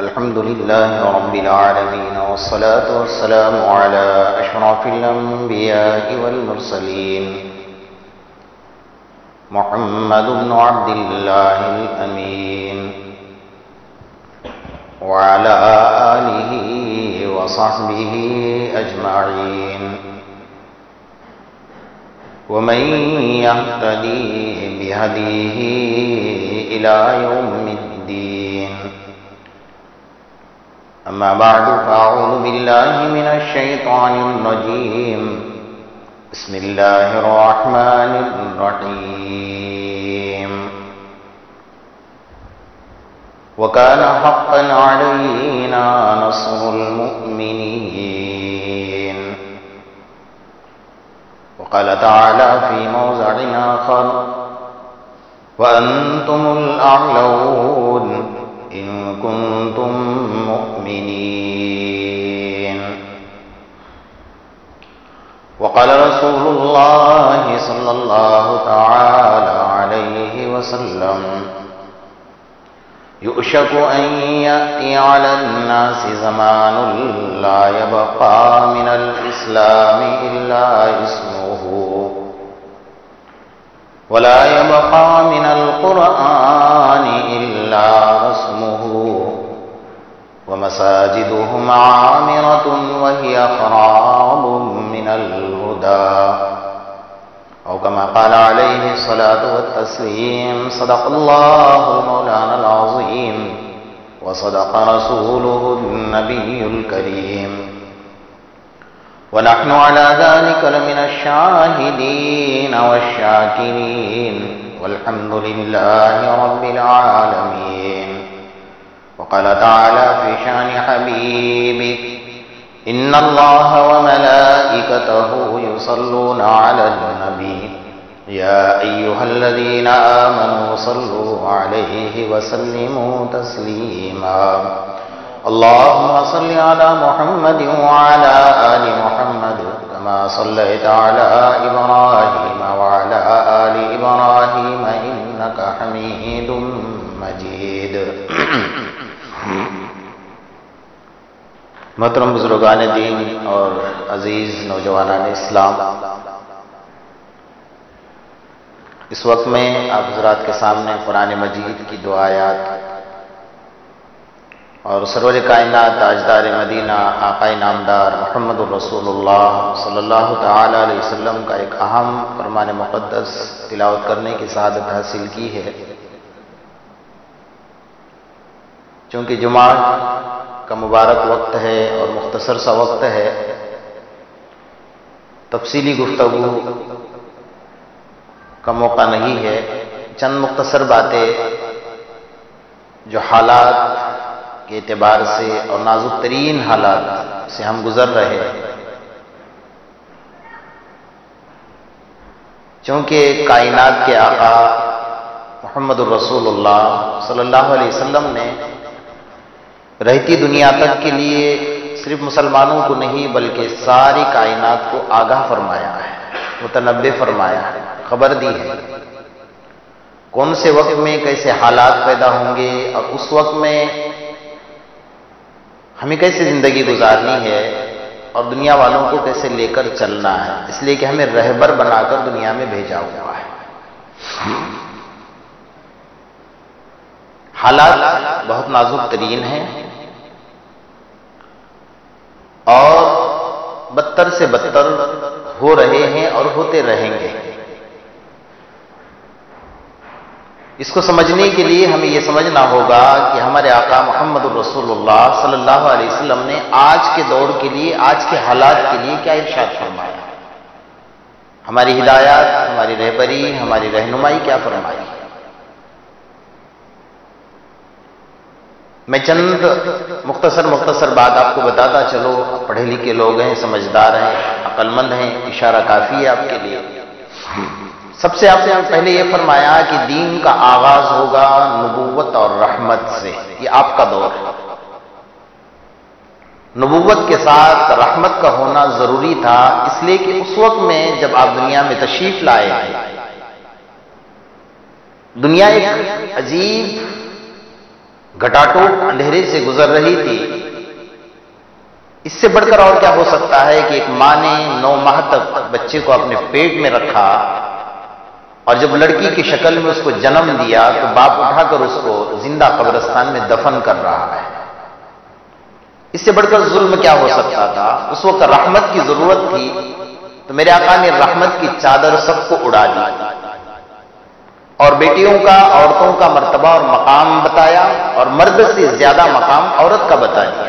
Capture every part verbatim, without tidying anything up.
الحمد لله رب العالمين والصلاة والسلام على أشرف الأنبياء والمرسلين محمد بن عبد الله الأمين وعلى آله وصحبه أجمعين ومن يهتدي بهديه إلى يوم الدين. أما بعد فأعوذ بالله من الشيطان الرجيم. بسم الله الرحمن الرحيم. وكان حقا علينا نصر المؤمنين. وقال تعالى في موضع آخر: وأنتم الأعلون إن كنتم مؤمنين. وقال رسول الله صلى الله تعالى عليه وسلم: يؤشك أن يأتي على الناس زمان لا يبقى من الإسلام إلا اسمه ولا يبقى من القرآن إلا رسمه ومساجدهم عامرة وهي خراب من الهدى، أو كما قال عليه الصلاة والتسليم. صدق الله مولانا العظيم وصدق رسوله النبي الكريم، ونحن على ذلك لمن الشاهدين والشاكرين، والحمد لله رب العالمين. وقال تعالى في شان حبيبه: إن الله وملائكته يصلون على النبي يا أيها الذين آمنوا صلوا عليه وسلموا تسليما. اللهم صل على محمد وعلى آل محمد كما صليت على إبراهيم وعلى آل إبراهيم إنك حميد مجيد. محترم بزرگان دین اور عزیز نوجوانان اسلام، اس وقت میں آپ حضرات کے سامنے قرآن مجید کی دو آیات اور سرور کائنات تاجدار مدینہ آقا نامدار محمد الرسول اللہ صلی اللہ تعالی علیہ وسلم کا ایک اہم فرمان مقدس تلاوت کرنے کی سعادت حاصل کی ہے. چونکہ جمعہ کا مبارک وقت ہے اور مختصر سا وقت ہے، تفصیلی گفتگو کا موقع نہیں ہے. چند مختصر باتیں جو حالات کے اعتبار سے اور نازک ترین حالات سے ہم گزر رہے ہیں، چونکہ کائنات کے آقا محمد الرسول اللہ صلی اللہ علیہ وسلم نے رہتی دنیا تک کے لیے صرف مسلمانوں کو نہیں بلکہ ساری کائنات کو آگاہ فرمایا ہے، متنبع فرمایا ہے، خبر دی ہے کون سے وقت میں کیسے حالات پیدا ہوں گے اور اس وقت میں ہمیں کیسے زندگی گزارنی ہے اور دنیا والوں کو کیسے لے کر چلنا ہے، اس لیے کہ ہمیں رہبر بنا کر دنیا میں بھیجا ہوا ہے. حالات بہت نازک ترین ہیں اور بدتر سے بدتر ہو رہے ہیں اور ہوتے رہیں گے. اس کو سمجھنے کے لیے ہمیں یہ سمجھنا ہوگا کہ ہمارے آقا محمد الرسول اللہ صلی اللہ علیہ وسلم نے آج کے دور کے لیے، آج کے حالات کے لیے کیا ارشاد فرمایا، ہماری ہدایات، ہماری رہبری، ہماری رہنمائی کیا فرمائی. میں چند مختصر مختصر بات آپ کو بتاتا چلو. پڑھے لکھے لوگ ہیں، سمجھدار ہیں، عقل مند ہیں، اشارہ کافی ہے آپ کے لیے. سب سے آپ نے پہلے یہ فرمایا کہ دین کا آغاز ہوگا نبوت اور رحمت سے. یہ آپ کا دور ہے. نبوت کے ساتھ رحمت کا ہونا ضروری تھا، اس لیے کہ اس وقت میں جب آپ دنیا میں تشریف لائے، دنیا ایک عجیب گھٹاٹوپ اندھیرے سے گزر رہی تھی. اس سے بڑھ کر اور کیا ہو سکتا ہے کہ ایک ماں نے نو ماہ تک بچے کو اپنے پیٹ میں رکھا اور جب لڑکی کی شکل میں اس کو جنم دیا تو باپ اٹھا کر اس کو زندہ قبرستان میں دفن کر رہا ہے. اس سے بڑھ کر ظلم کیا ہو سکتا تھا؟ اس وقت رحمت کی ضرورت تھی تو میرے آقا نے رحمت کی چادر سب کو اڑا دی اور بیٹیوں کا، عورتوں کا مرتبہ اور مقام بتایا اور مرد سے زیادہ مقام عورت کا بتا دیا.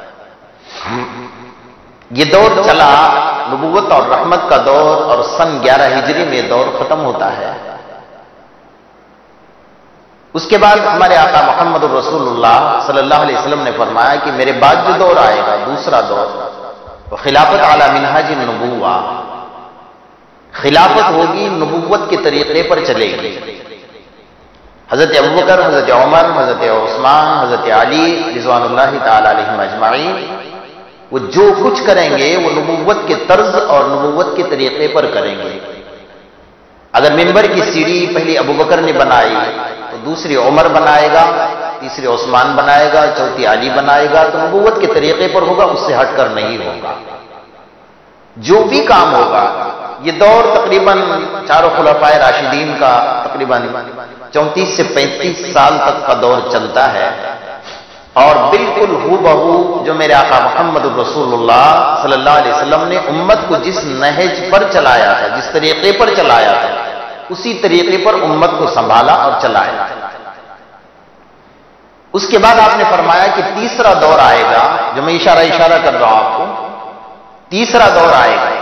یہ دور چلا، نبوت اور رحمت کا دور، اور سن گیارہ ہجری میں دور ختم ہوتا ہے. اس کے بعد ہمارے آقا محمد الرسول اللہ صلی اللہ علیہ وسلم نے فرمایا کہ میرے بعد جو دور آئے گا، دوسرا دور، وہ خلافت علی منہاج النبوہ، خلافت ہوگی نبوت کے طریقے پر چلے گی. حضرت ابوبکر، حضرت عمر، حضرت عثمان، حضرت علی رضوان اللہ تعالی علیہم اجمعین، وہ جو کچھ کریں گے وہ نبوت کے طرز اور نبوت کے طریقے پر کریں گے. اگر منبر کی سیڑھی پہلی ابوبکر نے بنائی تو دوسری عمر بنائے گا، تیسری عثمان بنائے گا، چوتھی علی بنائے گا، تو نبوت کے طریقے پر ہوگا، اس سے ہٹ کر نہیں ہوگا. جو بھی کام ہوگا، یہ دور تقریباً چاروں خلفائے راشدین کا تقریباً چونتیس سے پینتیس سال تک کا دور چلتا ہے، اور بالکل ہو بہو جو میرے آقا محمد الرسول اللہ صلی اللہ علیہ وسلم نے امت کو جس نہج پر چلایا تھا، جس طریقے پر چلایا تھا، اسی طریقے پر امت کو سنبھالا اور چلایا. اس کے بعد آپ نے فرمایا کہ تیسرا دور آئے گا، جو میں اشارہ اشارہ کر رہا ہوں آپ کو، تیسرا دور آئے گا.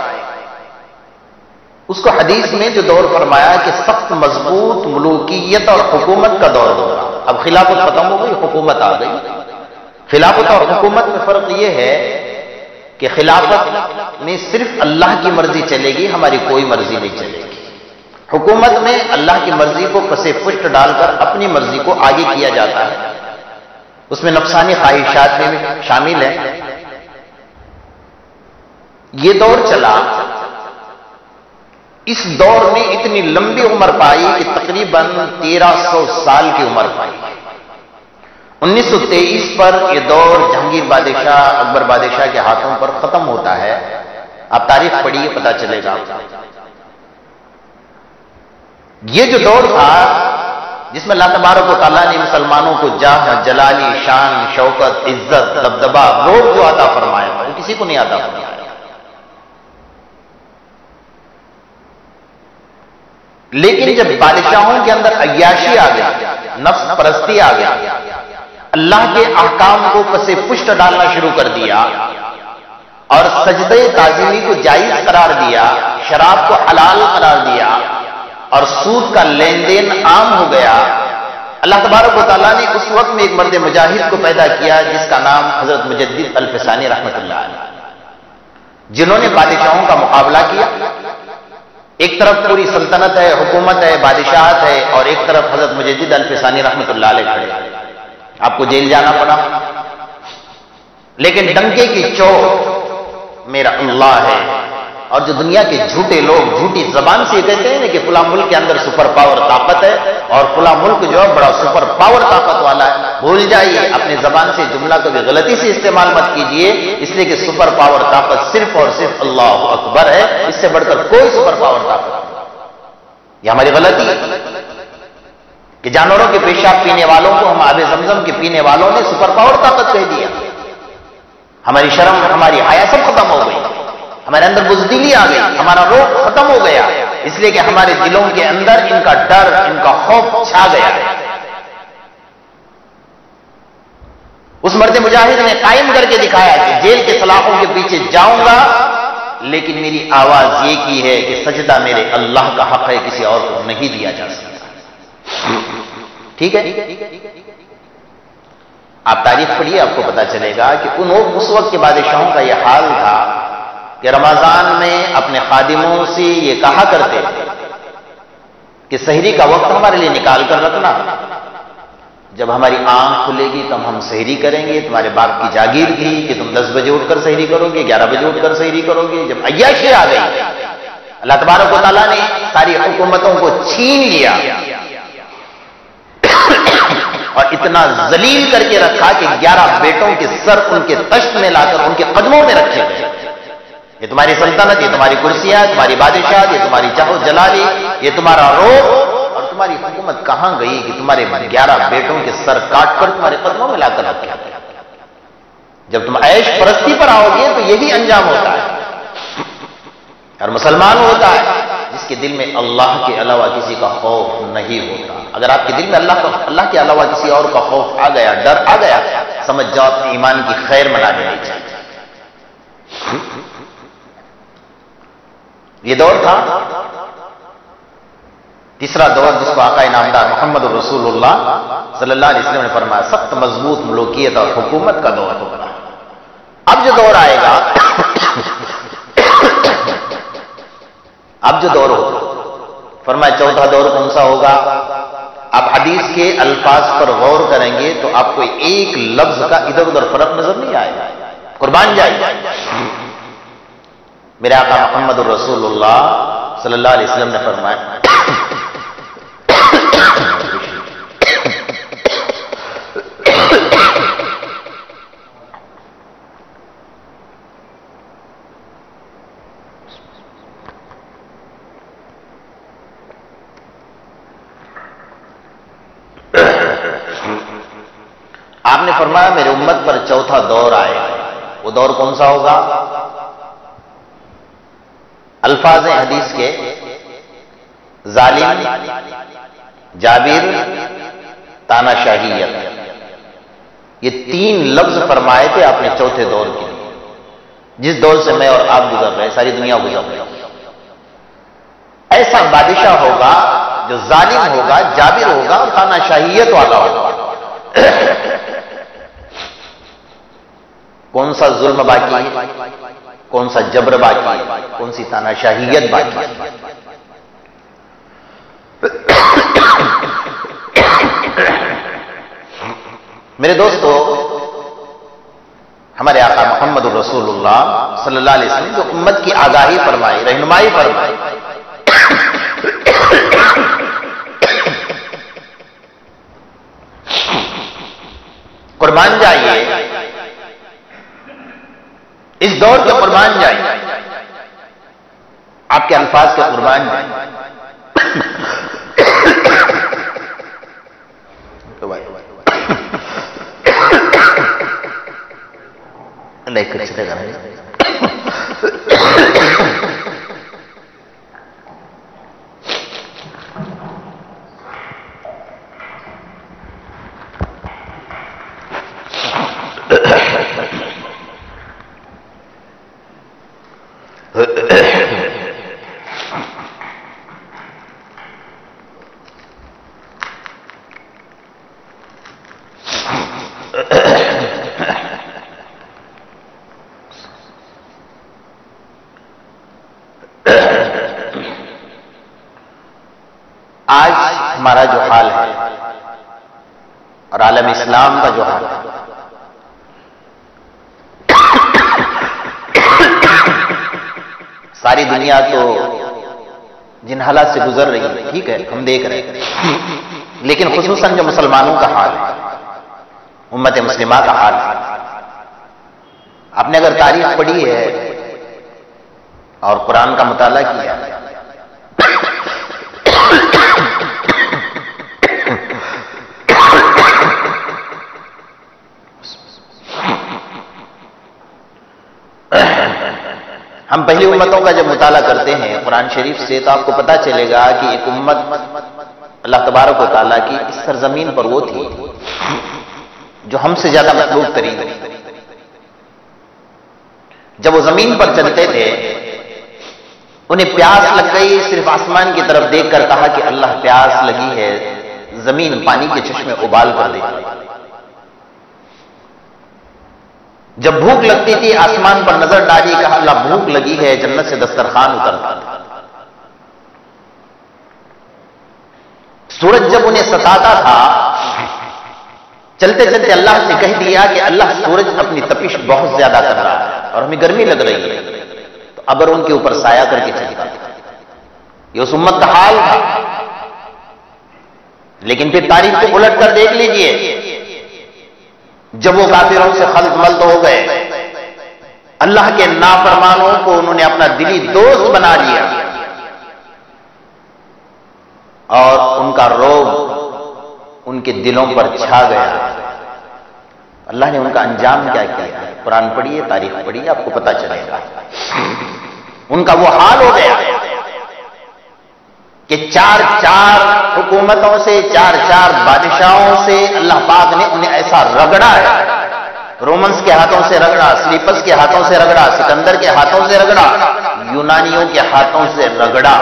اس کو حدیث میں جو دور فرمایا کہ سخت مضبوط ملوکیت اور حکومت کا دور ہوگا. اب خلافت ختم ہو گئی، حکومت آ گئی. خلافت اور حکومت میں فرق یہ ہے کہ خلافت میں صرف اللہ کی مرضی چلے گی، ہماری کوئی مرضی نہیں چلے گی. حکومت میں اللہ کی مرضی کو پسے پشت ڈال کر اپنی مرضی کو آگے کیا جاتا ہے، اس میں نفسانی خواہشات بھی شامل ہیں. یہ دور چلا، اس دور نے اتنی لمبی عمر پائی کہ تقریباً تیرہ سو سال کی عمر پائی. انیس سو تیئیس پر یہ دور جہانگیر بادشاہ، اکبر بادشاہ کے ہاتھوں پر ختم ہوتا ہے. آپ تاریخ پڑھیے، پتا چلے گا. یہ جو دور تھا جس میں اللہ تبارک و تعالیٰ نے مسلمانوں کو جاہ، جلالی، شان، شوکت، عزت، دبدبہ، روب جو عطا فرمایا تھا، وہ کسی کو نہیں عطا فرمایا. لیکن جب بادشاہوں کے اندر عیاشی آ گئی، نفس پرستی آ گئی، اللہ کے احکام کو پسے پشت ڈالنا شروع کر دیا اور سجدہ تعظیمی کو جائز قرار دیا، شراب کو حلال قرار دیا اور سود کا لین دین عام ہو گیا، اللہ تبارک و تعالیٰ نے اس وقت میں ایک مرد مجاہد کو پیدا کیا جس کا نام حضرت مجدد الفسانی رحمۃ اللہ علیہ، جنہوں نے بادشاہوں کا مقابلہ کیا. ایک طرف پوری سلطنت ہے، حکومت ہے، بادشاہت ہے، اور ایک طرف حضرت مجدد الفسانی رحمۃ اللہ علیہ کھڑے. آپ کو جیل جانا پڑا، لیکن ڈنکے کی چوٹ میرا اللہ ہے. اور جو دنیا کے جھوٹے لوگ جھوٹی زبان سے یہ کہتے ہیں کہ فلاں ملک کے اندر سپر پاور طاقت ہے اور فلاں ملک جو ہے بڑا سپر پاور طاقت والا ہے، بھول جائیے، اپنے زبان سے جملہ کبھی غلطی سے استعمال مت کیجئے، اس لیے کہ سپر پاور طاقت صرف اور صرف اللہ اکبر ہے، اس سے بڑھ کر کوئی سپر پاور طاقت نہیں. یہ ہماری غلطی ہے کہ جانوروں کے پیشاب پینے والوں کو ہم آب زمزم کے پینے والوں نے سپر پاور طاقت کہہ دیا. ہماری شرم، ہماری حیا سب ختم ہو گئی، ہمارے اندر بزدلی آ گئی، ہمارا روح ختم ہو گیا، اس لیے کہ ہمارے دلوں کے اندر ان کا ڈر، ان کا خوف چھا گیا. اس مرد مجاہد نے قائم کر کے دکھایا کہ جیل کے سلاخوں کے پیچھے جاؤں گا، لیکن میری آواز یہ کی ہے کہ سجدہ میرے اللہ کا حق ہے، کسی اور کو نہیں دیا جا سکتا. ٹھیک ہے، آپ تاریخ پڑھیے، آپ کو پتا چلے گا کہ ان اس وقت کے بادشاہوں کا یہ حال تھا کہ رمضان میں اپنے خادموں سے یہ کہا کرتے تھے کہ سحری کا وقت ہمارے لیے نکال کر رکھنا، جب ہماری آنکھ کھلے گی تب ہم سحری کریں گے. تمہارے باپ کی جاگیر تھی کہ تم دس بجے اٹھ کر سحری کرو گے، گیارہ بجے اٹھ کر سحری کرو گے. جب عیاشی آ گئی، اللہ تبارک و تعالیٰ نے ساری حکومتوں کو چھین لیا اور اتنا ذلیل کر کے رکھا کہ گیارہ بیٹوں کے سر ان کے تشت میں لا کر ان کے قدموں میں رکھے گئے. یہ تمہاری سلطنت، یہ تمہاری کرسیاں، تمہاری بادشاہت، یہ تمہاری چاہو جلالی، یہ تمہارا روح، اور تمہاری حکومت کہاں گئی کہ تمہارے گیارہ بیٹوں کے سر کاٹ کر تمہارے قدموں میں لا کر رکھے گئے. جب تم عیش پرستی پر آؤ گے تو یہی انجام ہوتا ہے. اور مسلمان ہوتا ہے جس کے دل میں اللہ کے علاوہ کسی کا خوف نہیں ہوتا. اگر آپ کے دل میں اللہ کا اللہ کے علاوہ کسی اور کا خوف آ گیا، ڈر آ گیا، سمجھ جاؤ اپنے ایمان کی خیر منا لینی چاہیے. یہ دور تھا تیسرا دور جس کو آقا نامدار محمد رسول اللہ صلی اللہ علیہ وسلم نے فرمایا سخت مضبوط ملوکیت اور حکومت کا دور ہوگا. اب جو دور آئے گا اب جو دور ہوگا فرمایا چوتھا دور کون سا ہوگا؟ آپ حدیث کے الفاظ پر غور کریں گے تو آپ کو ایک لفظ کا ادھر ادھر فرق نظر نہیں آئے گا. قربان جائے میرے آقا محمد الرسول اللہ صلی اللہ علیہ وسلم نے فرمایا آپ نے فرمایا میرے امت پر چوتھا دور آئے گا. وہ دور کون سا ہوگا؟ الفاظ حدیث کے ظالم، جابر، تانا شاہیت، یہ تین لفظ فرمائے تھے آپ نے چوتھے دور کے لیے. جس دور سے میں اور آپ گزر رہے، ساری دنیا گزر رہے، ایسا بادشاہ ہوگا جو ظالم ہوگا، جابر ہوگا اور تانا شاہیت والا ہوگا. کون سا ظلم باقی ہے، کون سا جبر باقی ہے، کون سی تانا شاہیت باقی ہے؟ میرے دوستو، ہمارے آقا محمد الرسول اللہ صلی اللہ علیہ وسلم جو امت کی آگاہی فرمائی، رہنمائی فرمائی، قربان جائیے اس دور کے، قربان جائیے آپ کے الفاظ کے، قربان جائیے. لائک کر چلے گا آج ہمارا جو حال ہے اور عالم اسلام کا جو حال ہے، ساری دنیا تو جن حالات سے گزر رہی ہے ٹھیک ہے ہم دیکھ رہے ہیں، لیکن خصوصاً جو مسلمانوں کا حال ہے، امت مسلمہ کا حال ہے، آپ نے اگر تاریخ پڑھی ہے اور قرآن کا مطالعہ کیا ہے ہم پہلی امتوں کا جب مطالعہ کرتے ہیں قرآن شریف سے تو آپ کو پتا چلے گا کہ ایک امت اللہ تبارک و تعالیٰ کی اس سرزمین پر وہ تھی جو ہم سے زیادہ مطلوب ترین تھی. جب وہ زمین پر چلتے تھے انہیں پیاس لگ گئی، صرف آسمان کی طرف دیکھ کر کہا کہ اللہ پیاس لگی ہے، زمین پانی کے چشمے ابال کر دے. جب بھوک لگتی تھی آسمان پر نظر ڈالی، کہا اللہ بھوک لگی ہے، جنت سے دسترخوان اترتا تھا. سورج جب انہیں ستاتا تھا چلتے چلتے اللہ سے کہہ دیا کہ اللہ سورج اپنی تپش بہت زیادہ کر رہا ہے اور ہمیں گرمی لگ رہی ہے، تو ابر ان کے اوپر سایہ کر کے چلتا تھا. یہ اس امت کا حال تھا. لیکن پھر تاریخ کو الٹ کر دیکھ لیجئے، جب وہ کافروں سے خلط ملط ہو گئے، اللہ کے نافرمانوں کو انہوں نے اپنا دلی دوست بنا لیا اور ان کا روب ان کے دلوں پر چھا گیا، اللہ نے ان کا انجام کیا کیا؟ قرآن پڑھیے، تاریخ پڑھیے، آپ کو پتا چلے گا۔ ان کا وہ حال ہو گیا کہ چار چار حکومتوں سے، چار چار بادشاہوں سے اللہ پاک نے انہیں ایسا رگڑا ہے، رومنس کے ہاتھوں سے رگڑا، سلیپس کے ہاتھوں سے رگڑا، سکندر کے ہاتھوں سے رگڑا، یونانیوں کے ہاتھوں سے رگڑا،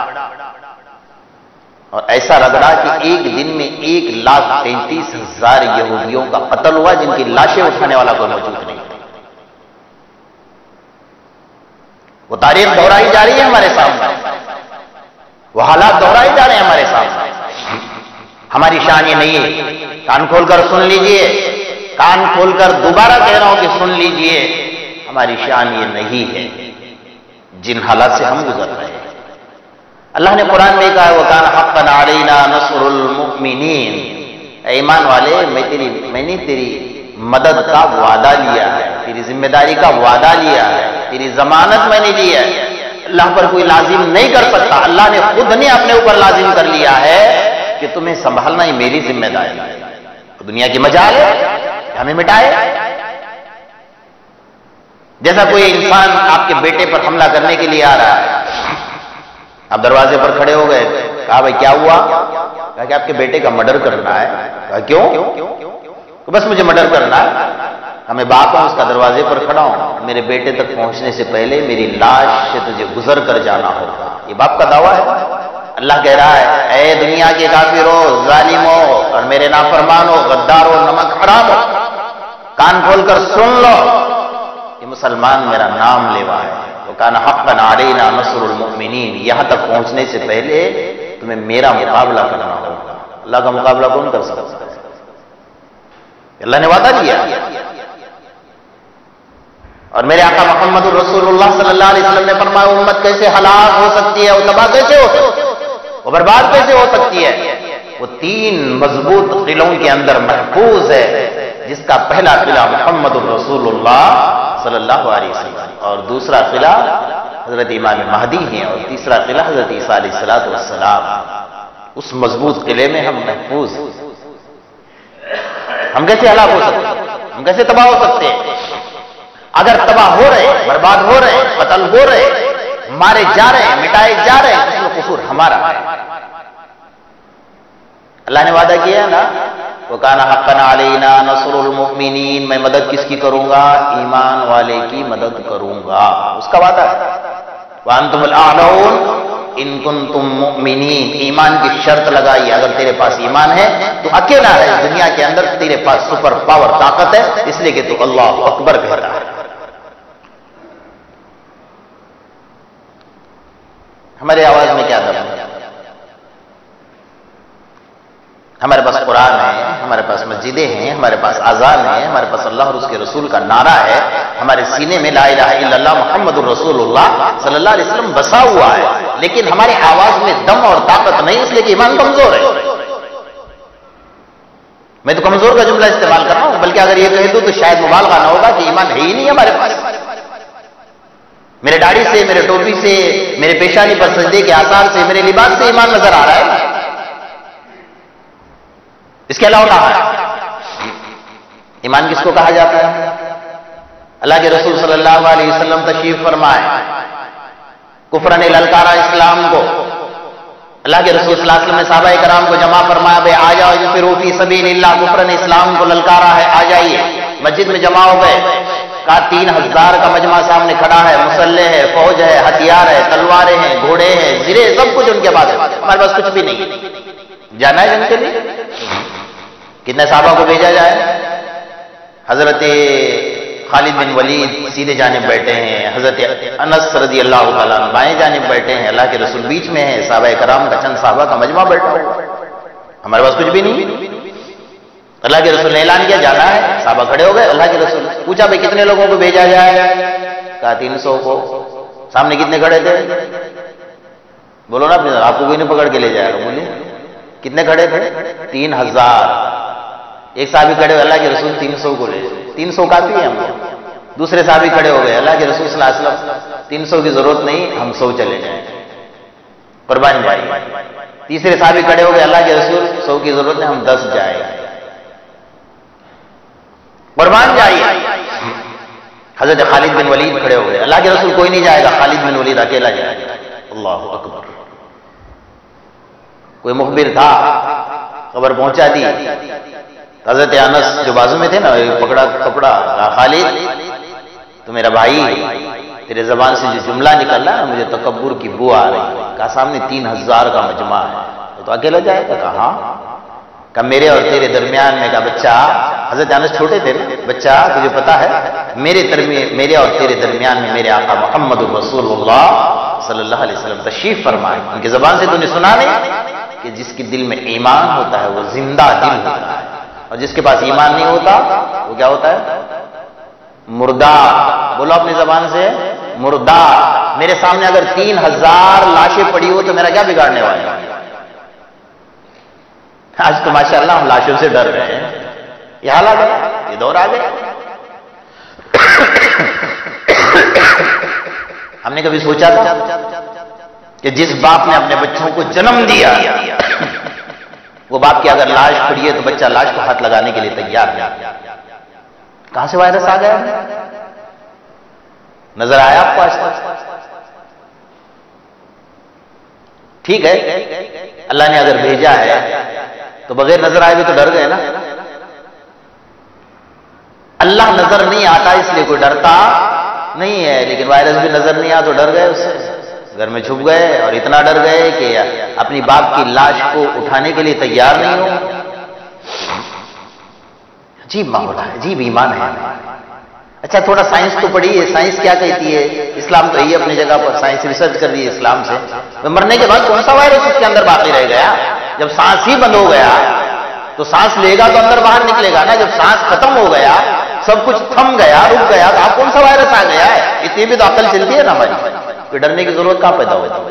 اور ایسا رگڑا کہ ایک دن میں ایک لاکھ تینتیس ہزار یہودیوں کا قتل ہوا، جن کی لاشیں اٹھانے والا کوئی موجود نہیں۔ وہ تاریخ دہرائی جا رہی ہے ہمارے سامنے، وہ حالات دہرائے جا رہے ہیں ہمارے سامنے۔ ہماری شان یہ نہیں ہے، کان کھول کر سن لیجئے، کان کھول کر دوبارہ کہہ رہا ہوں کہ سن لیجئے، ہماری شان یہ نہیں ہے جن حالات سے ہم گزر رہے ہیں۔ اللہ نے قرآن میں کہا ہے وَكَانَ حَقًّا عَلَيْنَا نَصْرُ الْمُؤْمِنِينَ، اے ایمان والے، میں تیری میں نے تیری مدد کا وعدہ لیا ہے، تیری ذمہ داری کا وعدہ لیا ہے، تیری ضمانت میں نے لی ہے۔ اللہ پر کوئی لازم نہیں کر سکتا، اللہ نے خود نے اپنے اوپر لازم کر لیا ہے کہ تمہیں سنبھالنا ہی میری ذمہ داری ہے۔ دنیا کی مجال ہے ہمیں مٹائے، جیسا کوئی انسان آپ کے بیٹے پر حملہ کرنے کے لیے آ رہا ہے، آپ دروازے پر کھڑے ہو گئے، کہا بھائی کیا ہوا؟ کہا کہ آپ کے بیٹے کا مرڈر کرنا ہے۔ کہا کیوں؟ کہ بس مجھے مرڈر کرنا ہے، ہمیں باپ ہوں، اس کا دروازے پر کھڑا ہوں، میرے بیٹے تک پہنچنے سے پہلے میری لاش سے تجھے گزر کر جانا ہوگا۔ یہ باپ کا دعویٰ ہے۔ اللہ کہہ رہا ہے اے دنیا کے کافروں، ظالموں اور میرے نافرمانوں، غداروں، نمک حراموں، کان کھول کر سن لو، یہ مسلمان میرا نام لیوا ہے۔ وَكَانَ حَقًّا عَلَيْنَا نَصْرُ الْمُؤْمِنِينَ، یہاں تک پہنچنے سے پہلے تمہیں میرا مقابلہ کرنا ہوگا۔ اللہ کا مقابلہ کون کر سکتا ہے؟ اللہ نے وعدہ دیا، اور میرے آقا محمد الرسول اللہ صلی اللہ علیہ وسلم نے فرمایا امت کیسے ہلاک ہو سکتی ہے، وہ تباہ کیسے ہو سکتی ہے، وہ برباد کیسے ہو سکتی ہے؟ وہ تین مضبوط قلعوں کے اندر محفوظ ہے، جس کا پہلا قلعہ محمد الرسول اللہ صلی اللہ علیہ وسلم، اور دوسرا قلعہ حضرت امام مہدی ہیں، اور تیسرا قلعہ حضرت عیسیٰ علیہ الصلوۃ والسلام۔ اس مضبوط قلعے میں ہم محفوظ ہیں۔ ہم کیسے ہلاک ہو سکتے ہیں؟ ہم کیسے تباہ ہو سکتے ہیں؟ اگر تباہ ہو رہے، برباد ہو رہے، قتل ہو رہے، مارے جا رہے ہیں، مٹائے جا رہے ہیں، اس میں قصور ہمارا ہے۔ اللہ نے وعدہ کیا ہے نا وَكَانَ حَقًّا عَلَيْنَا نَصْرُ الْمُؤْمِنِينَ، میں مدد کس کی کروں گا؟ ایمان والے کی مدد کروں گا، اس کا وعدہ ہے۔ وَأَنْتُمُ الْأَعْلَوْنَ إِن كُنتُم مُؤْمِنِينَ، ایمان کی شرط لگائی، اگر تیرے پاس ایمان ہے تو اکیلا ہے اس دنیا کے اندر، تیرے پاس سپر پاور طاقت ہے، اس لیے کہ تو اللہ اکبر کہتا ہے۔ ہماری آواز میں کیا دم ہے؟ ہمارے پاس قرآن ہے، ہمارے پاس مسجدیں ہیں، ہمارے پاس اذان ہے، ہمارے پاس اللہ اور اس کے رسول کا نعرہ ہے، ہمارے سینے میں لا الہ الا اللہ محمد الرسول اللہ صلی اللہ علیہ وسلم بسا ہوا ہے، لیکن ہماری آواز میں دم اور طاقت نہیں، اس لیے کہ ایمان کمزور ہے۔ میں تو کمزور کا جملہ استعمال کر رہا ہوں، بلکہ اگر یہ کہہ دوں تو شاید مبالغہ نہ ہوگا کہ ایمان ہے ہی نہیں ہمارے پاس۔ میرے داڑھی سے، میرے ٹوپی سے، میرے پیشانی پر سجدے کے آثار سے، میرے لباس سے ایمان نظر آ رہا ہے، اس کے علاوہ کہا ہے ایمان کس کو کہا جاتا ہے؟ اللہ کے رسول صلی اللہ علیہ وسلم تشریف فرمائے، کفر نے للکارا اسلام کو، اللہ کے رسول صلی اللہ علیہ وسلم نے صحابہ کرام کو جمع فرمایا، بے آ جاؤ انفروا فی سبیل اللہ، کفر نے اسلام کو للکارا ہے، آ جائیے۔ مسجد میں جمع ہو گئے، کہا تین ہزار کا مجمع سامنے کھڑا ہے، مسلح ہے، فوج ہے، ہتھیار ہے، تلواریں ہیں، گھوڑے ہیں، زرے، سب کچھ ان کے پاس ہے، ہمارے پاس کچھ بھی نہیں ہے، جانا ہے جن کے لیے؟ کتنے صحابہ کو بھیجا جائے؟ حضرت خالد بن ولید سیدھے جانب بیٹھے ہیں، حضرت انس رضی اللہ تعالیٰ عنہ بائیں جانب بیٹھے ہیں، اللہ کے رسول بیچ میں ہیں، صحابہ کرام کا چند صحابہ کا مجمع بیٹھا ہوا، ہمارے پاس کچھ بھی نہیں۔ اللہ کے رسول نے اعلان کیا جانا ہے، صحابہ کھڑے ہو گئے، اللہ کے رسول پوچھا بھائی کتنے لوگوں کو بھیجا جائے؟ کہا تین سو کو۔ سامنے کتنے کھڑے تھے؟ بولو نا، آپ کو کوئی نہیں پکڑ کے لے جائے گا، بولیے کتنے کھڑے تھے؟ تین ہزار. ایک صحابی کھڑے ہوئے، اللہ کے رسول تین سو کو لے. تین سو کافی ہے ہم کو. دوسرے صحابی کھڑے ہو گئے، اللہ کے رسول صلی اللہ علیہ وسلم تین سو کی ضرورت نہیں، ہم سو چلے جائیں. قربانی بھائی. تیسرے صحابی کھڑے ہو گئے، اللہ کے رسول سو کی ضرورت نہیں، ہم دس جائیں. قربان جائیے. حضرت خالد بن ولید کھڑے ہو گئے، اللہ کے رسول کوئی نہیں جائے گا، خالد بن ولید اکیلا جائے گا. اللہ اکبر. کوئی مخبر تھا، خبر پہنچا دی. حضرت انس جو بازو میں تھے نا، پکڑا کپڑا، خالد تو میرا بھائی، تیرے زبان سے جو جملہ نکل رہا ہے مجھے تکبر کی بو آ رہی ہے. کہا سامنے تین ہزار کا مجمع ہے، تو اکیلا جائے گا؟ کہا ہاں. کہا میرے اور تیرے درمیان میں. کہا بچہ، حضرت انس چھوٹے تھے نا، بچہ تجھے پتا ہے میرے درمیان، میرے اور تیرے درمیان میں میرے آقا محمد رسول اللہ صلی اللہ علیہ وسلم تشریف فرمائے. ان کی زبان سے تو نے سنا نہیں کہ جس کے دل میں ایمان ہوتا ہے وہ زندہ دل ہوتا ہے، اور جس کے پاس ایمان نہیں ہوتا وہ کیا ہوتا ہے؟ مردہ. بولو اپنی زبان سے، مردہ. میرے سامنے اگر تین ہزار لاشیں پڑی ہو تو میرا کیا بگاڑنے والے ہیں؟ آج تو ماشاءاللہ ہم لاشوں سے ڈر رہے ہیں. یہ حال آ گیا، یہ دور آ گیا. ہم نے کبھی سوچا تھا کہ جس باپ نے اپنے بچوں کو جنم دیا، وہ باپ کی اگر لاش پڑی ہے تو بچہ لاش کو ہاتھ لگانے کے لیے تیار ہے. کہاں سے وائرس آ گیا؟ نظر آیا آپ کو آج تک؟ ٹھیک ہے، اللہ نے اگر بھیجا ہے تو بغیر نظر آئے بھی تو ڈر گئے نا. اللہ نظر نہیں آتا اس لیے کوئی ڈرتا نہیں ہے، لیکن وائرس بھی نظر نہیں آیا تو ڈر گئے. اس سے گھر میں چھپ گئے، اور اتنا ڈر گئے کہ اپنی باپ کی لاش کو اٹھانے کے لیے تیار نہیں ہو. عجیب معاملہ ہے، عجیب ایمان ہے. اچھا تھوڑا سائنس تو پڑھی ہے، سائنس کیا کہتی ہے؟ اسلام تو یہی اپنی جگہ پر سائنس ریسرچ کر رہی ہے اسلام سے. مرنے کے بعد کون سا وائرس اس کے اندر باقی رہ گیا؟ جب سانس ہی بند ہو گیا تو سانس لے گا تو اندر باہر نکلے گا نا. جب سانس ختم ہو گیا، سب کچھ تھم گیا، رک گیا، تو آپ کون سا وائرس آ گیا ہے؟ اتنی بھی تو عقل چلتی ہے نا ہماری. کوئی ڈرنے کی ضرورت کہاں پیدا ہوتی؟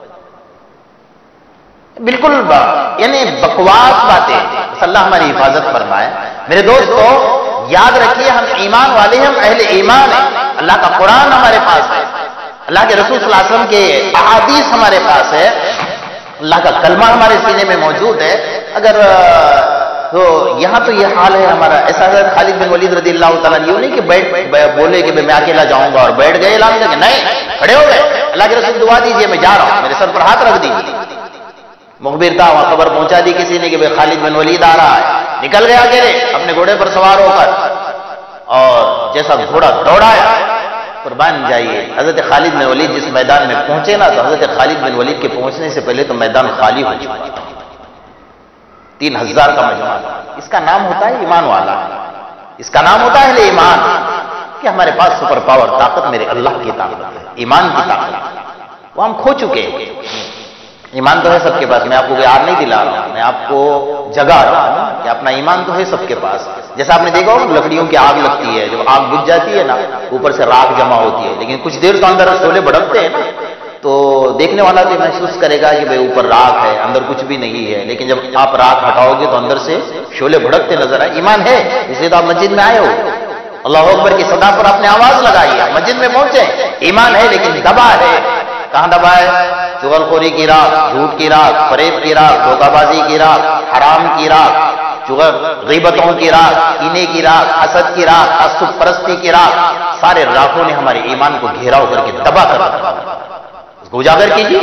بالکل یعنی بکواس باتیں. اللہ ہماری حفاظت فرمائے. میرے دوستو یاد رکھیے، ہم ایمان والے ہیں، ہم اہل ایمان ہیں. اللہ کا قرآن ہمارے پاس ہے، اللہ کے رسول صلی اللہ علیہ وسلم کے احادیث ہمارے پاس ہے، اللہ کا کلمہ ہمارے سینے میں موجود ہے. اگر تو یہاں تو یہ حال ہے ہمارا. ایسا حضرت خالد بن ولید رضی اللہ تعالیٰ یہ نہیں کہ بیٹھ بولے کہ میں اکیلا جاؤں گا اور بیٹھ گئے اعلان کر کے، نہیں، کھڑے ہو گئے. اللہ کے رسول دعا دیجیے میں جا رہا ہوں، میرے سر پر ہاتھ رکھ دیجیے. مخبر تھا، وہاں خبر پہنچا دی کسی نے کہ بھائی خالد بن ولید آ رہا ہے. نکل گیا اکیلے اپنے گھوڑے پر سوار ہو کر، اور جیسا گھوڑا دوڑایا. قربان جائیے. حضرت خالد بن ولید جس میدان میں پہنچے نا، تو حضرت خالد بن ولید کے پہنچنے سے پہلے تو میدان خالی ہو چکا تھا. تین ہزار کا مجمع. اس کا نام ہوتا ہے ایمان والا، اس کا نام ہوتا ہے اہل ایمان. کہ ہمارے پاس سپر پاور طاقت میرے اللہ کی طاقت ہے، ایمان کی طاقت. وہ ہم کھو چکے ہیں. ایمان تو ہے سب کے پاس، میں آپ کو کوئی آگ نہیں دلا رہا ہوں، میں آپ کو جگا رہا ہوں کہ اپنا ایمان تو ہے سب کے پاس. جیسا آپ نے دیکھا ہو لکڑیوں کی آگ لگتی ہے، جب آگ بجھ جاتی ہے نا اوپر سے راکھ جمع ہوتی ہے، لیکن کچھ دیر تو اندر شعلے بھڑکتے ہیں نا، تو دیکھنے والا تو محسوس کرے گا کہ بھئی اوپر راکھ ہے، اندر کچھ بھی نہیں ہے. لیکن جب آپ راکھ ہٹاؤ گے تو اندر سے شعلے بھڑکتے نظر آئے. ایمان ہے، اس لیے تو آپ مسجد میں آئے ہو. اللہ اکبر کی صدا پر آپ نے آواز لگائی ہے، مسجد میں پہنچے. ایمان ہے لیکن دبا ہے. کہاں دبا ہے؟ چغل خوری کی راکھ، جھوٹ کی راکھ، فریب کی راکھ، دھوکہ بازی کی راکھ، حرام کی راکھ، چغل غیبتوں کی راکھ، کینے کی راکھ، حسد کی راکھ، تعصب پرستی کی راکھ. سارے راکھوں نے ہمارے ایمان کو گھیراؤ کر کے دبا کر رکھا. اس کو اجاگر کیجیے،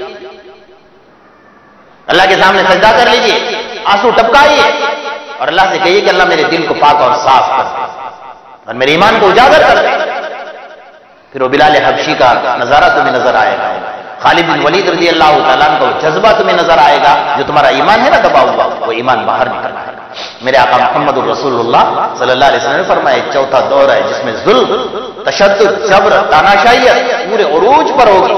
اللہ کے سامنے سجدہ کر لیجیے، آنسو ٹپکائیے، اور اللہ سے کہیے کہ اللہ میرے دل کو پاک اور صاف کر دے اور میرے ایمان کو اجاگر کر دے. پھر وہ بلال حبشی کا نظارہ تمہیں نظر آئے گا، خالد بن ولید رضی اللہ تعالیٰ عنہ کا وہ جذبہ تمہیں نظر آئے گا. جو تمہارا ایمان ہے نا دبا ہوا، وہ ایمان باہر نکل آئے گا. میرے آقا محمد الرسول اللہ صلی اللہ علیہ وسلم نے فرمایا چوتھا دور ہے جس میں ظلم، تشدد، جبر، تاناشائیت پورے عروج پر ہوگی.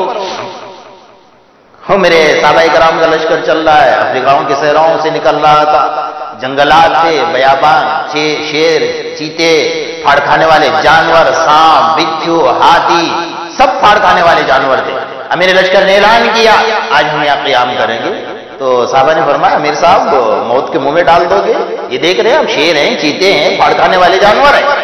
ہو میرے صحابہ کرام کا لشکر چل رہا ہے، افریقاؤں کے صحراؤں سے نکل رہا تھا، جنگلات سے بیابان، شیر، چیتے، پھاڑ کھانے والے جانور، سانپ، بچھو، ہاتھی، سب پھاڑ کھانے والے جانور تھے. میرے لشکر نے اعلان کیا آج ہم یہاں قیام کریں گے، تو صحابہ نے فرمایا امیر صاحب موت کے منہ میں ڈال دو گے؟ یہ دیکھ رہے ہیں ہم شیر ہیں، چیتے ہیں، پھاڑ کھانے والے جانور ہیں۔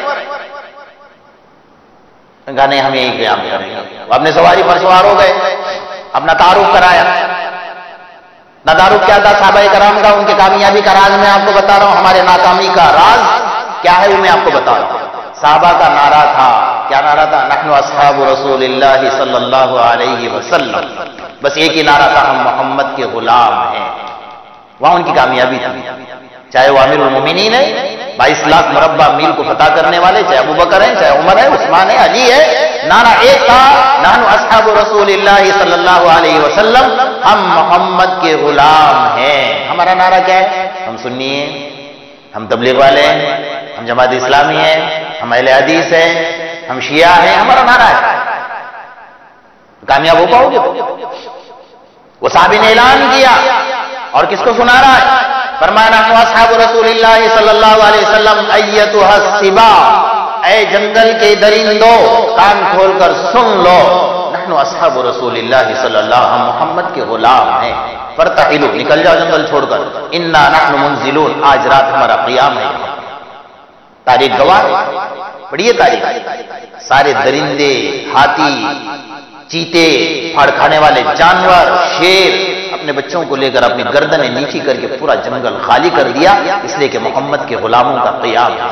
کہا نہیں ہم یہی قیام کریں گے۔ اپنے سواری پر سوار ہو گئے، اپنا تعارف کرایا۔ نہ تعارف کیا تھا صحابہ کرام کا، ان کے کامیابی کا راز میں آپ کو بتا رہا ہوں، ہمارے ناکامی کا راز کیا ہے وہ میں آپ کو بتا رہا ہوں۔ صحابہ کا نعرہ تھا، کیا نعرہ تھا؟ نحن اصحاب رسول اللہ صلی اللہ علیہ وسلم، بس ایک ہی نعرہ تھا، ہم محمد کے غلام ہیں۔ وہاں ان کی کامیابی تھی، چاہے وہ امیر المومنین ہے، بائیس لاکھ مربع میل کو فتح کرنے والے، چاہے ابو بکر ہیں، چاہے عمر ہے، عثمان ہے، علی ہے، نعرہ ایک تھا، نحن اصحاب رسول اللہ صلی اللہ علیہ وسلم، ہم محمد کے غلام ہیں۔ ہمارا نعرہ کیا ہے؟ ہم سنی ہیں، ہم تبلیغ والے ہیں، ہم جماعت اسلامی ہیں، ہم اہل حدیث ہیں، ہم شیعہ ہیں، ہمارا نعرہ ہے۔ کامیاب ہو پاؤ گے؟ وہ صحابی نے اعلان کیا، اور کس کو سنا رہا ہے؟ فرمایا نحن اصحاب رسول اللہ صلی اللہ علیہ وسلم ایتھا السبا، اے جنگل کے درندوں کان کھول کر سن لو، نحن اصحاب رسول اللہ صلی اللہ، ہم محمد کے غلام ہیں، فرتحلوا، نکل جاؤ جنگل چھوڑ کر، انا نحن منزلون، آج رات ہمارا قیام ہے۔ تاریخ گواہ ہے، پڑھیے تاریخ، سارے درندے، ہاتھی، چیتے، پھاڑ کھانے والے جانور، شیر اپنے بچوں کو لے کر اپنی گردنیں نیچی کر کے پورا جنگل خالی کر دیا، اس لیے کہ محمد کے غلاموں کا قیام ہے۔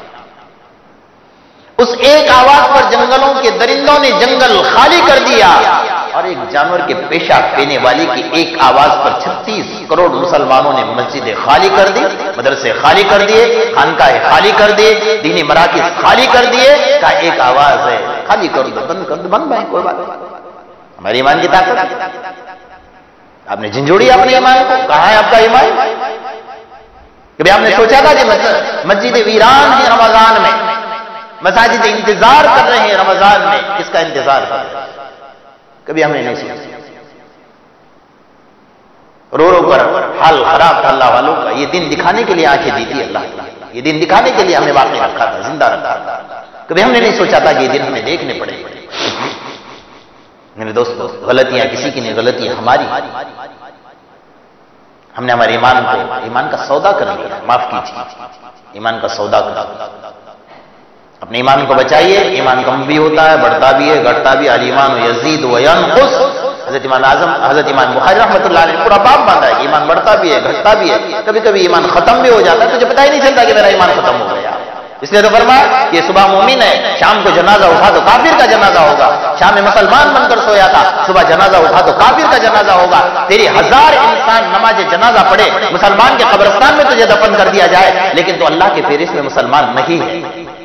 اس ایک آواز پر جنگلوں کے درندوں نے جنگل خالی کر دیا، اور ایک جانور کے پیشاب پینے والی کی ایک آواز پر چھتیس کروڑ مسلمانوں نے مسجدیں خالی کر دی، مدرسے خالی کر دیے، خانقاہیں خالی کر دیے، دینی مراکز خالی کر دیے، کہا ایک آواز ہے، خالی کر دو، بند کر دو، بند بھائی کوئی بات نہیں۔ ہماری ایمان کی طاقت، آپ نے جھنجھوڑی اپنے ایمان کو، کہاں ہے آپ کا ایمان؟ کبھی آپ نے سوچا تھا کہ مسجد ویران ہے رمضان میں، مساجد انتظار کر رہے ہیں رمضان میں، کس کا انتظار کر رہے ہیں؟ کبھی ہم نے نہیں سوچا۔ رو رو کر حال خراب تھا اللہ والوں کا، یہ دن دکھانے کے لیے آنکھیں دی تھی اللہ نے، یہ دن دکھانے کے لیے ہمیں باقی رکھا تھا، زندہ رکھا تھا۔ کبھی ہم نے نہیں سوچا تھا کہ یہ دن ہمیں دیکھنے پڑے گا۔ میرے دوستو، غلطیاں کسی کی نہیں، غلطیاں ہماری، ہم نے ہمارے ایمان کو، ایمان کا سودا کر لیا، معاف کیجیے، ایمان کا سودا کر لیا۔ اپنے ایمان کو بچائیے، ایمان کم بھی ہوتا ہے، بڑھتا بھی ہے، گھٹتا بھی، الایمان یزید و ینقص، حضرت امام اعظم حضرت امام بخاری رحمۃ اللہ علیہ نے پورا باب باندھا ہے کہ ایمان بڑھتا بھی ہے، گھٹتا بھی ہے، کبھی کبھی ایمان ختم بھی ہو جاتا ہے، تجھے پتہ ہی نہیں چلتا کہ میرا ایمان ختم ہو گیا۔ اس لیے تو فرمایا کہ صبح مومن ہے، شام کو جنازہ اٹھا تو کافر کا جنازہ ہوگا، شام میں مسلمان بن کر سویا تھا، صبح جنازہ اٹھا تو کافر کا جنازہ ہوگا۔ تیری ہزار انسان نماز جنازہ پڑھے، مسلمان کے قبرستان میں تجھے دفن کر دیا جائے، لیکن تو اللہ کے فہرست میں مسلمان نہیں ہے۔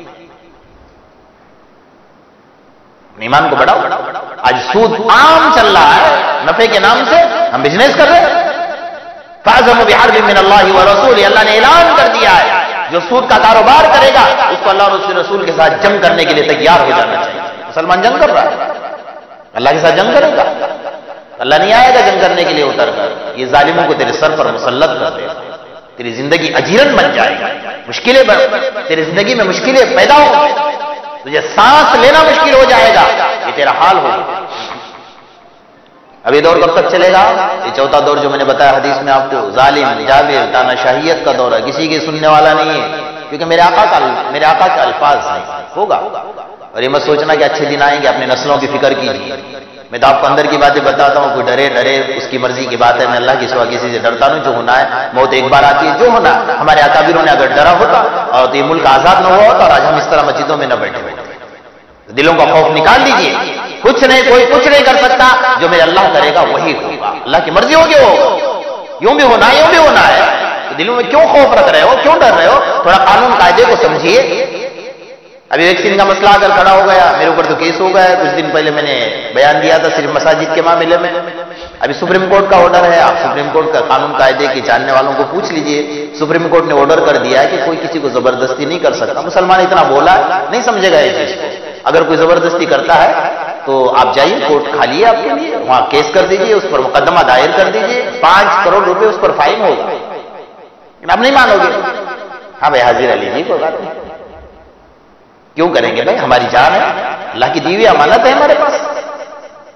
ایمان کو بڑھاؤ۔ آج سود عام چل رہا ہے، نفع کے نام سے ہم بزنس کر رہے ہیں۔ فَأَعْظَمُ بِحَرْبٍ مِّنَ اللَّهِ وَرَسُولِهِ، اللہ نے اعلان کر دیا ہے جو سود کا کاروبار کرے گا اس کو اللہ اور اس کے رسول کے ساتھ جنگ کرنے کے لیے تیار ہو جانا چاہیے۔ مسلمان جنگ کر رہا ہے، اللہ کے ساتھ جنگ کرے گا، اللہ نہیں آئے گا جنگ کرنے کے لیے اتر کر، یہ ظالموں کو تیرے سر پر مسلط کر دے گا، تیری زندگی اجیرن بن جائے گا، مشکلیں بڑھ، تیری زندگی میں مشکلیں پیدا ہوں گی، تجھے سانس لینا مشکل ہو جائے گا، یہ تیرا حال ہوگا۔ اب یہ دور کب تک چلے گا؟ یہ چوتھا دور جو میں نے بتایا حدیث میں آپ کو، ظالم، جابر، تانا شاہیت کا دور ہے، کسی کے سننے والا نہیں ہے، کیونکہ میرے آقا کا میرے آقا کے الفاظ ہیں، ہوگا۔ اور یہ مت سوچنا کہ اچھے دن آئیں گے، اپنے نسلوں کی فکر کیجیے۔ میں تو آپ کو اندر کی باتیں بتاتا ہوں، کوئی ڈرے ڈرے اس کی مرضی کی بات ہے، میں اللہ کے سوا کسی سے ڈرتا نہیں، جو ہونا ہے موت ایک بار آتی ہے، جو ہونا ہمارے اکابروں نے اگر ڈرا ہوتا اور یہ ملک آزاد نہ ہوا ہوتا اور آج ہم اس طرح مسجدوں میں نہ بیٹھے ہوتے۔ دلوں کا خوف نکال دیجئے، کچھ نہیں، کوئی کچھ نہیں کر سکتا، جو میرے اللہ کرے گا وہی ہوگا، اللہ کی مرضی ہوگی وہ، یوں بھی ہونا ہے یوں بھی ہونا ہے، تو دلوں میں کیوں خوف رکھ رہے ہو، کیوں ڈر رہے ہو؟ تھوڑا قانون قاعدے کو سمجھیے۔ ابھی ویکسین کا مسئلہ اگر کھڑا ہو گیا، میرے اوپر تو کیس ہو گیا ہے، کچھ دن پہلے میں نے بیان دیا تھا صرف مساجد کے معاملے میں، ابھی سپریم کورٹ کا آرڈر ہے، آپ سپریم کورٹ کا قانون قاعدے کے جاننے والوں کو پوچھ لیجئے، سپریم کورٹ نے آرڈر کر دیا ہے کہ کوئی کسی کو زبردستی نہیں کر سکتا۔ مسلمان اتنا بولا ہے، نہیں سمجھے گا یہ چیز کو، اگر کوئی زبردستی کرتا ہے تو آپ جائیے، کورٹ خالی ہے آپ کے لیے، وہاں کیس کر دیجئے، اس پر مقدمہ دائر کر دیجئے، پانچ کروڑ روپے اس پر فائن ہوگا، آپ نہیں مانو گے؟ ہاں بھائی حاضر علی جی، کوئی بات نہیں، کیوں کریں گے بھائی، ہماری جان ہے، اللہ کی دی ہوئی امانت ہے ہمارے پاس۔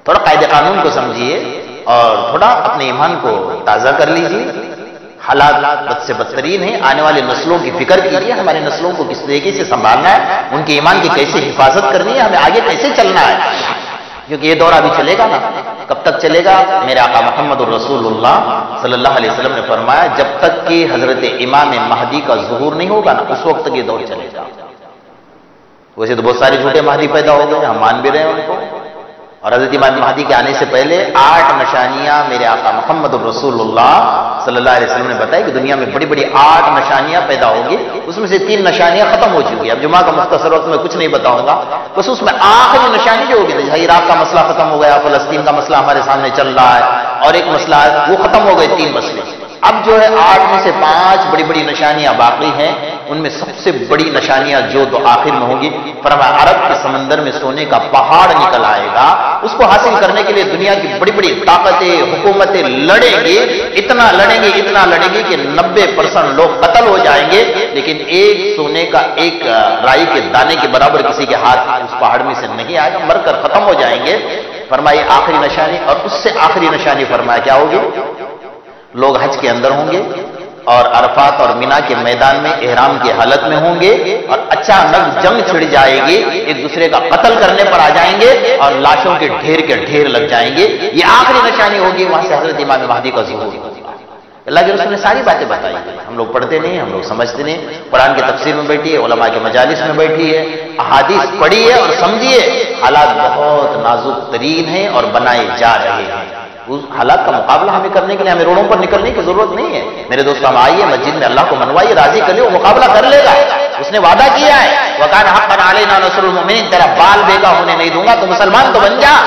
تھوڑا قاعدے قانون کو سمجھیے اور تھوڑا اپنے ایمان کو تازہ کر لیجیے. حالات بد سے بدترین ہیں. آنے والی نسلوں کی فکر کیجیے. ہماری نسلوں کو کس طریقے سے سنبھالنا ہے, ان کے ایمان کی کیسے حفاظت کرنی ہے, ہمیں آگے کیسے چلنا ہے. کیونکہ یہ دور ابھی چلے گا نا. کب تک چلے گا؟ میرے آقا محمد الرسول اللہ صلی اللہ علیہ وسلم نے فرمایا جب تک کہ حضرت امام مہدی کا ظہور نہیں ہوگا نا اس وقت تک یہ دور چلے گا. ویسے تو بہت سارے جھوٹے مہدی پیدا ہو گئے, ہم مان بھی رہے ہیں ان کو. اور حضرت امام مہدی کے آنے سے پہلے آٹھ نشانیاں میرے آقا محمد الرسول اللہ صلی اللہ علیہ وسلم نے بتائی کہ دنیا میں بڑی بڑی آٹھ نشانیاں پیدا ہوگی. اس میں سے تین نشانیاں ختم ہو چکی. اب جمعہ کا مختصر وقت میں کچھ نہیں بتاؤں گا, بس اس میں آخری نشانی جو ہوگی, عراق کا مسئلہ ختم ہو گیا, فلسطین کا مسئلہ ہمارے سامنے چل رہا ہے, اور ایک مسئلہ ہے وہ ختم ہو گئے, تین مسئلے. اب جو ہے آٹھ میں سے پانچ بڑی بڑی نشانیاں باقی ہیں. ان میں سب سے بڑی نشانیاں جو تو آخر میں ہوں گی, فرمایا عرب کے سمندر میں سونے کا پہاڑ نکل آئے گا. اس کو حاصل کرنے کے لیے دنیا کی بڑی بڑی طاقتیں, حکومتیں لڑیں گی, اتنا لڑیں گے اتنا لڑیں گے کہ نبے پرسنٹ لوگ قتل ہو جائیں گے, لیکن ایک سونے کا ایک رائی کے دانے کے برابر کسی کے ہاتھ اس پہاڑ میں سے نہیں آئے گا, مر کر ختم ہو جائیں گے. فرمایا آخری نشانی. اور اس سے آخری نشانی فرمایا کیا ہوگی؟ لوگ حج کے اندر ہوں گے اور عرفات اور مینا کے میدان میں احرام کی حالت میں ہوں گے, اور اچانک جنگ چھڑ جائے گی, ایک دوسرے کا قتل کرنے پر آ جائیں گے اور لاشوں کے ڈھیر کے ڈھیر لگ جائیں گے. یہ آخری نشانی ہوگی. وہاں سے حضرت امام مہدی کا ظہور ہوگا. اللہ کے رسول نے ساری باتیں بتائی. ہم لوگ پڑھتے نہیں, ہم لوگ سمجھتے نہیں. قرآن کی تفسیر میں بیٹھی ہے, علماء کے مجالس میں بیٹھی ہے, احادیث پڑھی ہے اور سمجھیے. حالات بہت نازک ترین ہیں اور بنائے جا رہے ہیں. اس حالات کا مقابلہ ہمیں کرنے کے لیے ہمیں روڈوں پر نکلنے کی ضرورت نہیں ہے. میرے دوست ہم آئیے مسجد میں, اللہ کو منوائیے, راضی کر لیں, وہ مقابلہ کر لے گا. اس نے وعدہ کیا ہے وَكَانَ حَقًّا عَلَيْنَا نَصْرُ الْمُؤْمِنِينَ, تیرا بال بیگا ہونے نہیں دوں گا, تو مسلمان تو بن جا,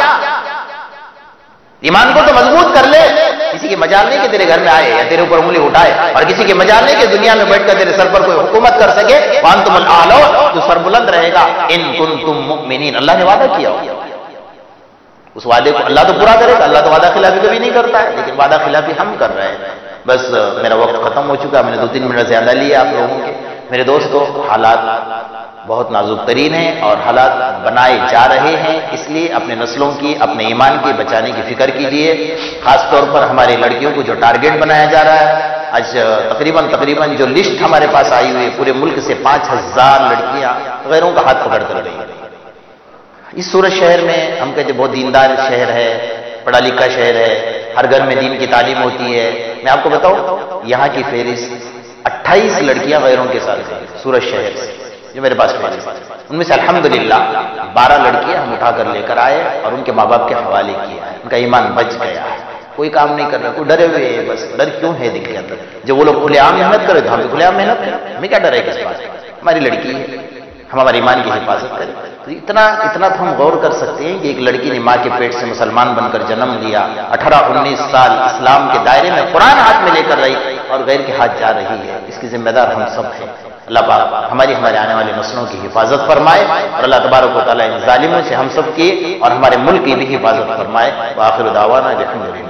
ایمان کو تو مضبوط کر لے. کسی کی مجال نہیں کہ تیرے گھر میں آئے یا تیرے اوپر انگلی اٹھائے, اور کسی کی مجال نہیں کہ دنیا میں بیٹھ کر تیرے سر پر کوئی حکومت کر سکے. وَأَنْتُمُ الْأَعْلَوْنَ, تو سربلند رہے گا. إِن كُنتُم مُؤْمِنِينَ, اللہ نے وعدہ کیا ہو. اس وعدے کو اللہ تو پورا کرے گا. اللہ تو وعدہ خلافی کبھی نہیں کرتا ہے, لیکن وعدہ خلافی ہم کر رہے ہیں. بس میرا وقت ختم ہو چکا, میں نے دو تین منٹ زیادہ لیے آپ لوگوں کے. میرے دوستو, حالات بہت نازک ترین ہیں اور حالات بنائے جا رہے ہیں. اس لیے اپنے نسلوں کی, اپنے ایمان کی بچانے کی فکر کیجیے. خاص طور پر ہماری لڑکیوں کو جو ٹارگیٹ بنایا جا رہا ہے, آج تقریباً تقریباً جو لسٹ ہمارے پاس آئی ہوئی ہے, پورے ملک سے پانچ ہزار لڑکیاں غیروں کا ہاتھ پکڑ کر رہی ہیں. اس سورت شہر میں ہم کہتے بہت دیندار شہر ہے, پڑھا لکھا شہر ہے, ہر گھر میں دین کی تعلیم ہوتی ہے. میں آپ کو بتاؤں, یہاں کی فہرست اٹھائیس لڑکیاں غیروں کے ساتھ ہیں سورت شہر سے, جو میرے پاس فہرست. ان میں سے الحمدللہ بارہ لڑکیاں ہم اٹھا کر لے کر آئے اور ان کے ماں باپ کے حوالے کیا ہے. ان کا ایمان بچ گیا ہے, کوئی کام نہیں کر رہا, کوئی ڈرے ہوئے ہے. بس ڈر کیوں ہے دل کے اندر؟ جب وہ لوگ کھلے عام محنت کرے تو ہم بھی کھلے عام محنت کریں. ہمیں کیا ڈر ہے کس بات؟ ہماری لڑکی ہے, ہم ہمارے ایمان کی حفاظت کریں. تو اتنا اتنا تو ہم غور کر سکتے ہیں کہ ایک لڑکی نے ماں کے پیٹ سے مسلمان بن کر جنم لیا, اٹھارہ انیس سال اسلام کے دائرے میں قرآن ہاتھ میں لے کر رہی اور غیر کے ہاتھ جا رہی ہے. اس کی ذمہ دار ہم سب ہیں. اللہ پاک ہماری ہمارے آنے والے نسلوں کی حفاظت فرمائے, اور اللہ تبارک و تعالیٰ ان ظالموں سے ہم سب کی اور ہمارے ملک کی بھی حفاظت فرمائے. وآخر دعوانا الحمدللہ.